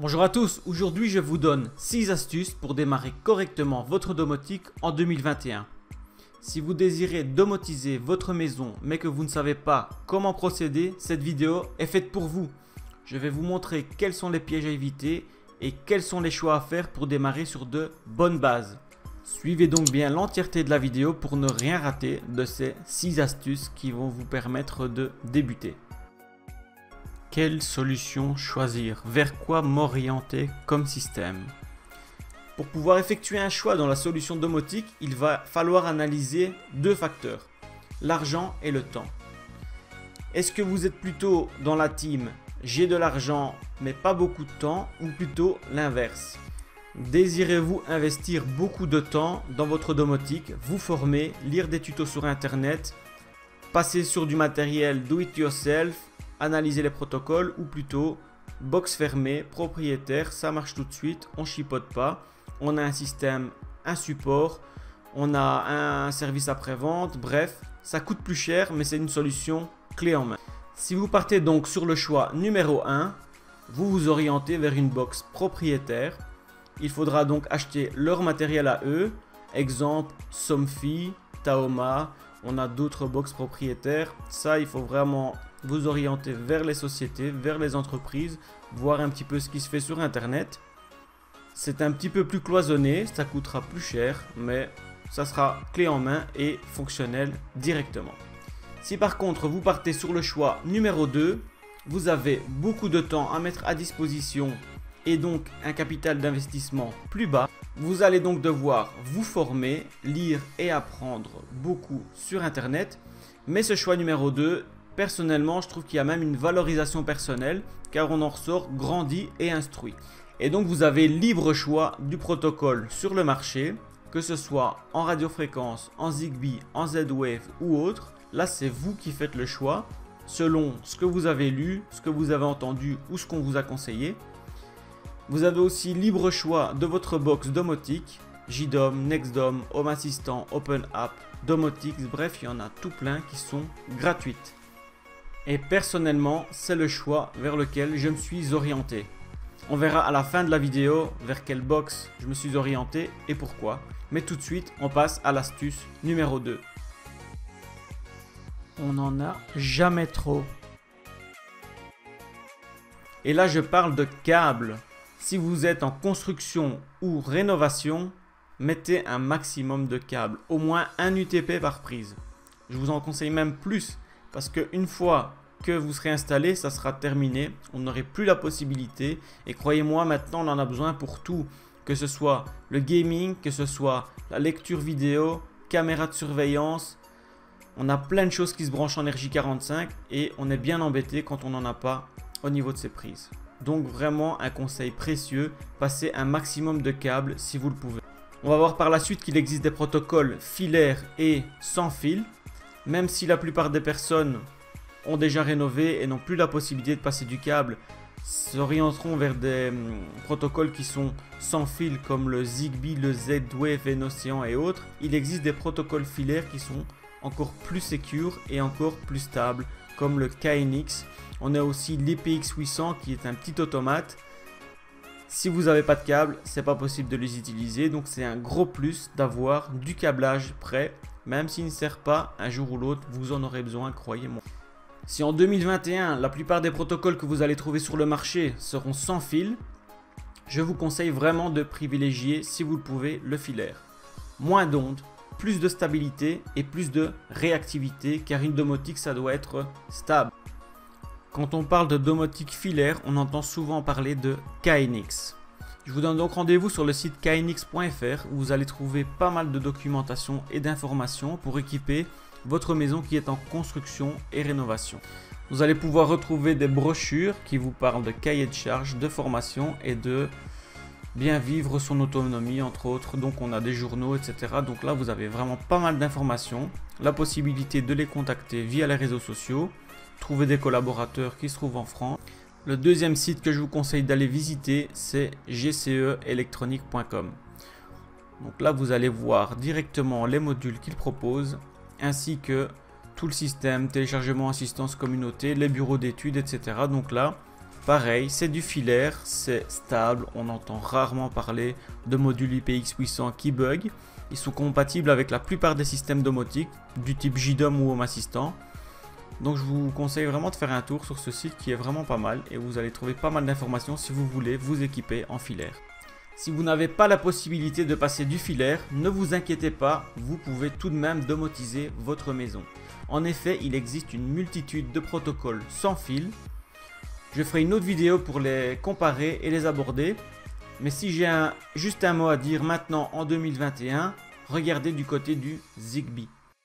Bonjour à tous, aujourd'hui je vous donne 6 astuces pour démarrer correctement votre domotique en 2021. Si vous désirez domotiser votre maison mais que vous ne savez pas comment procéder, cette vidéo est faite pour vous. Je vais vous montrer quels sont les pièges à éviter et quels sont les choix à faire pour démarrer sur de bonnes bases. Suivez donc bien l'entièreté de la vidéo pour ne rien rater de ces 6 astuces qui vont vous permettre de débuter. Quelle solution choisir? Vers quoi m'orienter comme système? Pour pouvoir effectuer un choix dans la solution domotique, il va falloir analyser deux facteurs, l'argent et le temps. Est-ce que vous êtes plutôt dans la team j'ai de l'argent mais pas beaucoup de temps, ou plutôt l'inverse? Désirez-vous investir beaucoup de temps dans votre domotique, vous former, lire des tutos sur internet, passer sur du matériel do it yourself, analyser les protocoles, ou plutôt box fermée, propriétaire, ça marche tout de suite, on chipote pas, on a un système, un support, on a un service après-vente, bref, ça coûte plus cher mais c'est une solution clé en main. Si vous partez donc sur le choix numéro 1, vous vous orientez vers une box propriétaire. Il faudra donc acheter leur matériel à eux, exemple Somfy, Taoma, on a d'autres box propriétaires. Ça, il faut vraiment vous orienter vers les sociétés, vers les entreprises, voir un petit peu ce qui se fait sur internet. C'est un petit peu plus cloisonné, ça coûtera plus cher, mais ça sera clé en main et fonctionnel directement. Si par contre vous partez sur le choix numéro 2, vous avez beaucoup de temps à mettre à disposition et donc un capital d'investissement plus bas. Vous allez donc devoir vous former, lire et apprendre beaucoup sur internet. Mais ce choix numéro 2, personnellement, je trouve qu'il y a même une valorisation personnelle car on en ressort grandi et instruit. Et donc vous avez libre choix du protocole sur le marché, que ce soit en radiofréquence, en Zigbee, en Z-Wave ou autre. Là, c'est vous qui faites le choix selon ce que vous avez lu, ce que vous avez entendu ou ce qu'on vous a conseillé. Vous avez aussi libre choix de votre box domotique, JDOM, NextDom, Home Assistant, OpenApp, Domotix, bref, il y en a tout plein qui sont gratuites. Et personnellement, c'est le choix vers lequel je me suis orienté. On verra à la fin de la vidéo vers quelle box je me suis orienté et pourquoi. Mais tout de suite, on passe à l'astuce numéro 2. On n'en a jamais trop. Et là, je parle de câbles. Si vous êtes en construction ou rénovation, mettez un maximum de câbles, au moins 1 UTP par prise. Je vous en conseille même plus, parce qu'une fois que vous serez installé, ça sera terminé. On n'aurait plus la possibilité. Et croyez-moi, maintenant, on en a besoin pour tout. Que ce soit le gaming, que ce soit la lecture vidéo, caméra de surveillance. On a plein de choses qui se branchent en RJ45 et on est bien embêté quand on n'en a pas au niveau de ces prises. Donc vraiment un conseil précieux, passez un maximum de câbles si vous le pouvez. On va voir par la suite qu'il existe des protocoles filaires et sans fil. Même si la plupart des personnes ont déjà rénové et n'ont plus la possibilité de passer du câble, s'orienteront vers des protocoles qui sont sans fil comme le Zigbee, le Z-Wave, N-Ocean et autres. Il existe des protocoles filaires qui sont encore plus secure et encore plus stable comme le KNX. On a aussi l'EPX 800 qui est un petit automate. Si vous n'avez pas de câble, c'est pas possible de les utiliser, donc c'est un gros plus d'avoir du câblage prêt, même s'il ne sert pas, un jour ou l'autre vous en aurez besoin, croyez-moi. Si en 2021 la plupart des protocoles que vous allez trouver sur le marché seront sans fil, je vous conseille vraiment de privilégier, si vous le pouvez, le filaire. Moins d'ondes, plus de stabilité et plus de réactivité, car une domotique ça doit être stable. Quand on parle de domotique filaire, on entend souvent parler de KNX. Je vous donne donc rendez-vous sur le site knx.fr où vous allez trouver pas mal de documentation et d'informations pour équiper votre maison qui est en construction et rénovation. Vous allez pouvoir retrouver des brochures qui vous parlent de cahiers de charges, de formation et de bien vivre son autonomie entre autres. Donc on a des journaux, etc. Donc là vous avez vraiment pas mal d'informations, la possibilité de les contacter via les réseaux sociaux, trouver des collaborateurs qui se trouvent en France. Le deuxième site que je vous conseille d'aller visiter, c'est gceelectronique.com. Donc là vous allez voir directement les modules qu'ils proposent ainsi que tout le système, téléchargement, assistance communauté, les bureaux d'études, etc. Donc là Pareil, c'est du filaire, c'est stable, on entend rarement parler de modules IPX puissants qui bug. Ils sont compatibles avec la plupart des systèmes domotiques du type JDOM ou Home Assistant. Donc je vous conseille vraiment de faire un tour sur ce site qui est vraiment pas mal et vous allez trouver pas mal d'informations si vous voulez vous équiper en filaire. Si vous n'avez pas la possibilité de passer du filaire, ne vous inquiétez pas, vous pouvez tout de même domotiser votre maison. En effet, il existe une multitude de protocoles sans fil. Je ferai une autre vidéo pour les comparer et les aborder. Mais si j'ai juste un mot à dire maintenant en 2021, regardez du côté du Zigbee.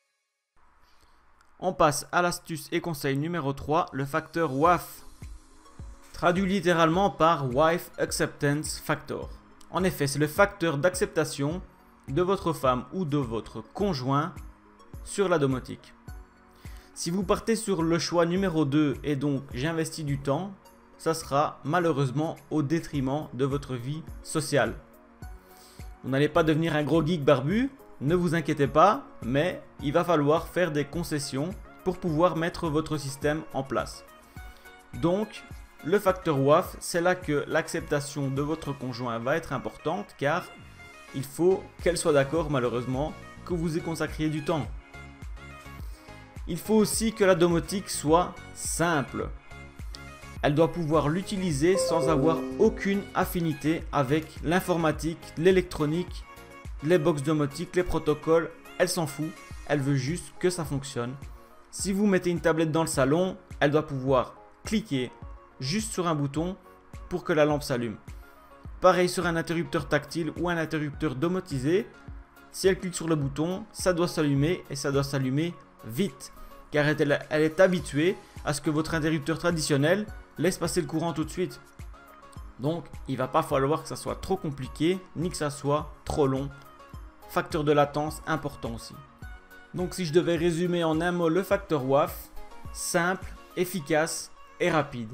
On passe à l'astuce et conseil numéro 3, le facteur WAF. Traduit littéralement par Wife Acceptance Factor. En effet, c'est le facteur d'acceptation de votre femme ou de votre conjoint sur la domotique. Si vous partez sur le choix numéro 2 et donc j'investis du temps, ça sera malheureusement au détriment de votre vie sociale. Vous n'allez pas devenir un gros geek barbu, ne vous inquiétez pas, mais il va falloir faire des concessions pour pouvoir mettre votre système en place. Donc, le facteur WAF, c'est là que l'acceptation de votre conjoint va être importante car il faut qu'elle soit d'accord malheureusement que vous y consacriez du temps. Il faut aussi que la domotique soit simple. Elle doit pouvoir l'utiliser sans avoir aucune affinité avec l'informatique, l'électronique, les box domotiques, les protocoles. Elle s'en fout, elle veut juste que ça fonctionne. Si vous mettez une tablette dans le salon, elle doit pouvoir cliquer juste sur un bouton pour que la lampe s'allume. Pareil sur un interrupteur tactile ou un interrupteur domotisé. Si elle clique sur le bouton, ça doit s'allumer et ça doit s'allumer vite. Car elle est habituée à ce que votre interrupteur traditionnel laisse passer le courant tout de suite. Donc il ne va pas falloir que ça soit trop compliqué ni que ça soit trop long. Facteur de latence important aussi. Donc si je devais résumer en un mot le facteur WAF, simple, efficace et rapide.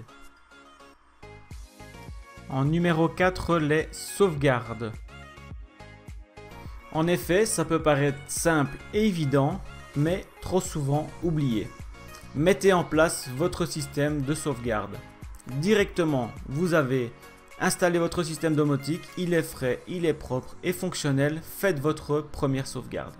En numéro 4, les sauvegardes. En effet, ça peut paraître simple et évident, mais trop souvent oublié. Mettez en place votre système de sauvegarde. Directement, vous avez installé votre système domotique, il est frais, il est propre et fonctionnel, faites votre première sauvegarde.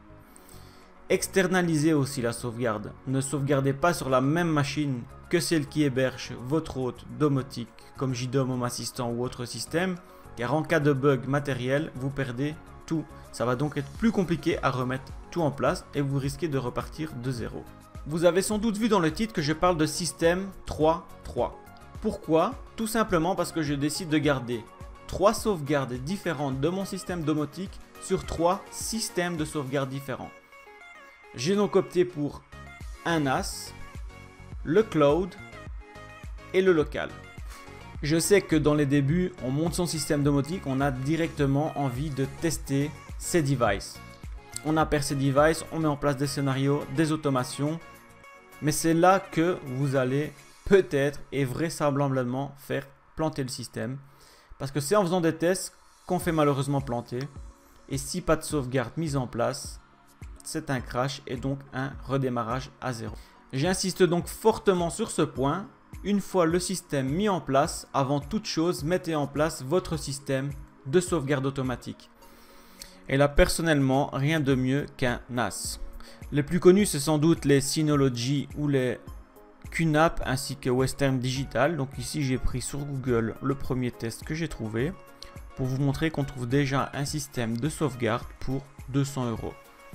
Externalisez aussi la sauvegarde. Ne sauvegardez pas sur la même machine que celle qui héberge votre hôte domotique comme JDOM, Home Assistant ou autre système, car en cas de bug matériel, vous perdez tout. Ça va donc être plus compliqué à remettre tout en place et vous risquez de repartir de zéro. Vous avez sans doute vu dans le titre que je parle de système 3.3. Pourquoi? Tout simplement parce que je décide de garder 3 sauvegardes différentes de mon système domotique sur 3 systèmes de sauvegarde différents. J'ai donc opté pour un NAS, le cloud et le local. Je sais que dans les débuts, on monte son système domotique, on a directement envie de tester ces devices. On appaire ces devices, on met en place des scénarios, des automations. Mais c'est là que vous allez peut-être et vraisemblablement faire planter le système. Parce que c'est en faisant des tests qu'on fait malheureusement planter. Et si pas de sauvegarde mise en place, c'est un crash et donc un redémarrage à zéro. J'insiste donc fortement sur ce point. Une fois le système mis en place, avant toute chose, mettez en place votre système de sauvegarde automatique. Et là, personnellement, rien de mieux qu'un NAS. Les plus connus, c'est sans doute les Synology ou les QNAP ainsi que Western Digital. Donc ici, j'ai pris sur Google le premier test que j'ai trouvé pour vous montrer qu'on trouve déjà un système de sauvegarde pour 200 €.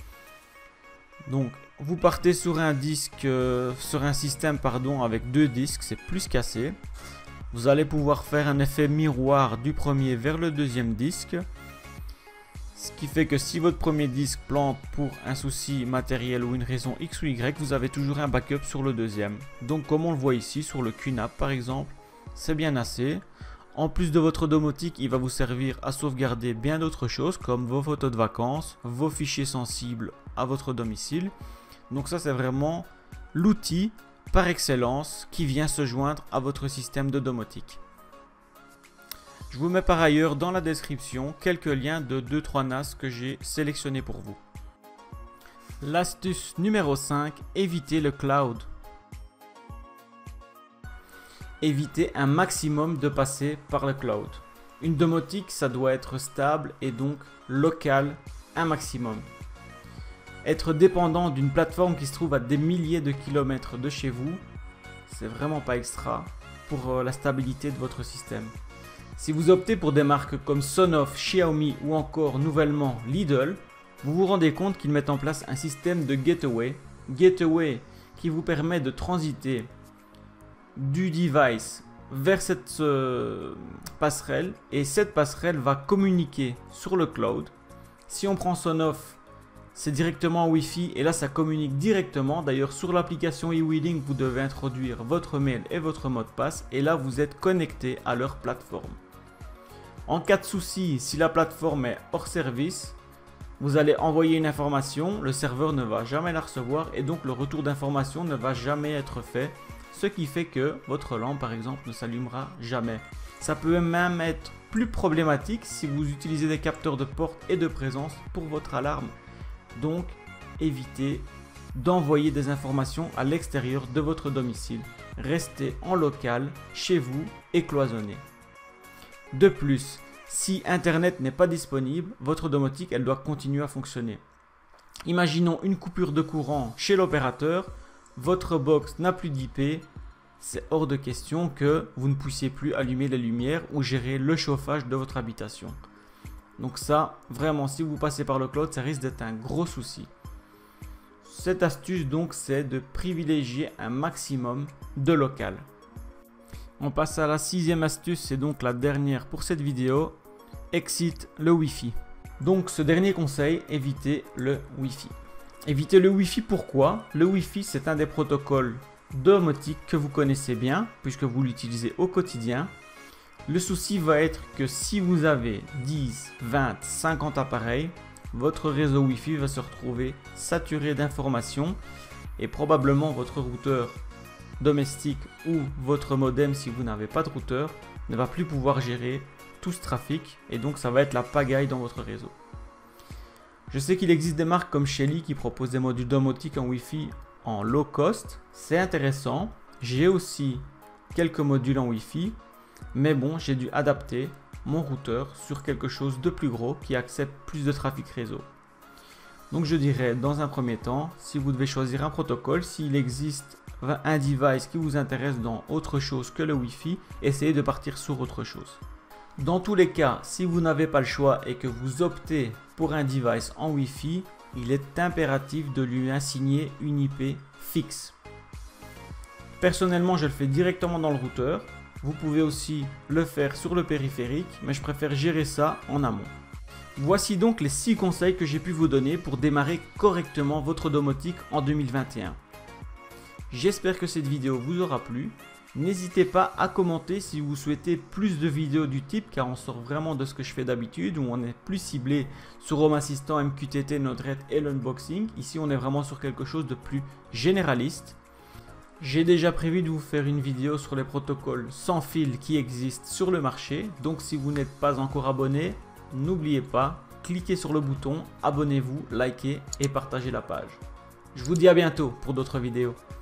Donc, vous partez sur un système avec 2 disques, c'est plus qu'assez. Vous allez pouvoir faire un effet miroir du premier vers le deuxième disque. Ce qui fait que si votre premier disque plante pour un souci matériel ou une raison X ou Y, vous avez toujours un backup sur le deuxième. Donc comme on le voit ici sur le QNAP par exemple, c'est bien assez. En plus de votre domotique, il va vous servir à sauvegarder bien d'autres choses comme vos photos de vacances, vos fichiers sensibles à votre domicile. Donc ça c'est vraiment l'outil par excellence qui vient se joindre à votre système de domotique. Je vous mets par ailleurs dans la description quelques liens de 2-3 NAS que j'ai sélectionnés pour vous. L'astuce numéro 5, évitez le cloud. évitez un maximum de passer par le cloud. Une domotique, ça doit être stable et donc local un maximum. Être dépendant d'une plateforme qui se trouve à des milliers de kilomètres de chez vous, c'est vraiment pas extra pour la stabilité de votre système. Si vous optez pour des marques comme Sonoff, Xiaomi ou encore nouvellement Lidl, vous vous rendez compte qu'ils mettent en place un système de gateway qui vous permet de transiter du device vers cette passerelle, et cette passerelle va communiquer sur le cloud. Si on prend Sonoff, c'est directement Wi-Fi et là ça communique directement. D'ailleurs sur l'application eWedding, vous devez introduire votre mail et votre mot de passe et là vous êtes connecté à leur plateforme. En cas de souci, si la plateforme est hors service, vous allez envoyer une information, le serveur ne va jamais la recevoir et donc le retour d'information ne va jamais être fait. Ce qui fait que votre lampe par exemple ne s'allumera jamais. Ça peut même être plus problématique si vous utilisez des capteurs de porte et de présence pour votre alarme. Donc évitez d'envoyer des informations à l'extérieur de votre domicile. Restez en local, chez vous et cloisonné. De plus, si Internet n'est pas disponible, votre domotique elle doit continuer à fonctionner. Imaginons une coupure de courant chez l'opérateur, votre box n'a plus d'IP, c'est hors de question que vous ne puissiez plus allumer les lumières ou gérer le chauffage de votre habitation. Donc ça, vraiment, si vous passez par le cloud, ça risque d'être un gros souci. Cette astuce donc, c'est de privilégier un maximum de local. On passe à la 6e astuce, c'est donc la dernière pour cette vidéo. Exit le Wi-Fi. Donc ce dernier conseil, évitez le Wi-Fi. Évitez le Wi-Fi, pourquoi? Le Wi-Fi, c'est un des protocoles domotique que vous connaissez bien puisque vous l'utilisez au quotidien. Le souci va être que si vous avez 10, 20, 50 appareils, votre réseau Wi-Fi va se retrouver saturé d'informations et probablement votre routeur domestique ou votre modem, si vous n'avez pas de routeur, ne va plus pouvoir gérer tout ce trafic et donc ça va être la pagaille dans votre réseau. Je sais qu'il existe des marques comme Shelly qui proposent des modules domotiques en Wi-Fi en low cost, c'est intéressant. J'ai aussi quelques modules en Wi-Fi, mais bon, j'ai dû adapter mon routeur sur quelque chose de plus gros qui accepte plus de trafic réseau. Donc je dirais dans un premier temps, si vous devez choisir un protocole, s'il existe un device qui vous intéresse dans autre chose que le Wi-Fi, essayez de partir sur autre chose. Dans tous les cas, si vous n'avez pas le choix et que vous optez pour un device en Wi-Fi, il est impératif de lui assigner une IP fixe. Personnellement, je le fais directement dans le routeur. Vous pouvez aussi le faire sur le périphérique, mais je préfère gérer ça en amont. Voici donc les 6 conseils que j'ai pu vous donner pour démarrer correctement votre domotique en 2021. J'espère que cette vidéo vous aura plu. N'hésitez pas à commenter si vous souhaitez plus de vidéos du type, car on sort vraiment de ce que je fais d'habitude où on est plus ciblé sur Home Assistant, MQTT, Node-RED et l'unboxing. Ici on est vraiment sur quelque chose de plus généraliste. J'ai déjà prévu de vous faire une vidéo sur les protocoles sans fil qui existent sur le marché. Donc si vous n'êtes pas encore abonné, n'oubliez pas, cliquez sur le bouton, abonnez-vous, likez et partagez la page. Je vous dis à bientôt pour d'autres vidéos.